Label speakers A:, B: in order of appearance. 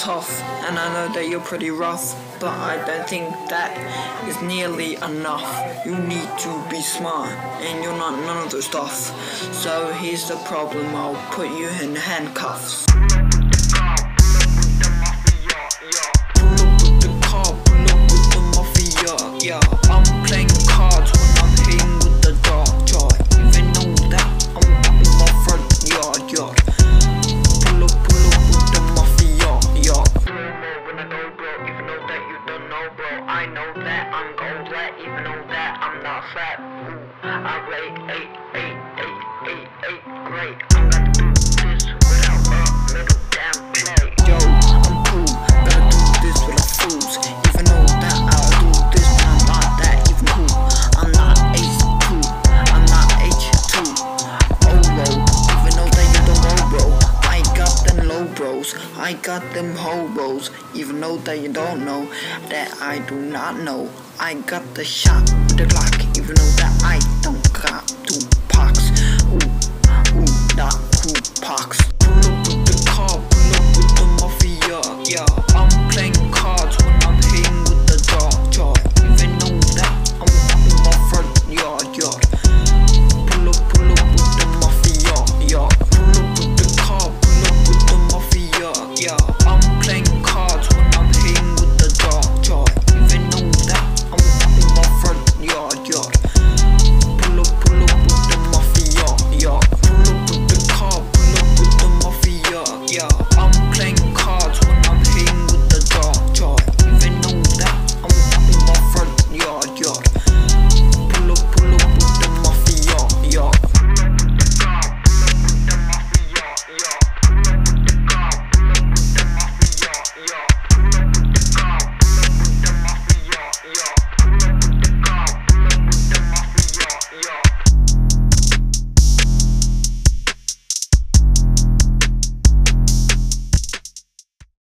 A: tough, and I know that you're pretty rough, but I don't think that is nearly enough. You need to be smart, and you're not none of the stuff. So here's the problem, I'll put you in handcuffs. Pull up with the car, pull up with the mafia, yeah. I'm playing cards when I'm hitting with the jaw. Even know that I'm in my front yard. Pull up with the mafia, yeah. When I go, bro, even know that you don't know, bro. I know that I'm gold rat, even know that I'm not fat. I rate 8, great. I'm gonna do this without a little damn play. Yo, I'm cool, gotta do this without fools. Even know that I'll do this when I'm not that even cool. I'm not H2, I'm not H2. Oh, bro, even know that you don't know, bro. I got them low bros, I got them hobos. Even know that you don't know that I do not know. I got the shot with the Glock, even know that I don't got 2 pox. Not 2 pox.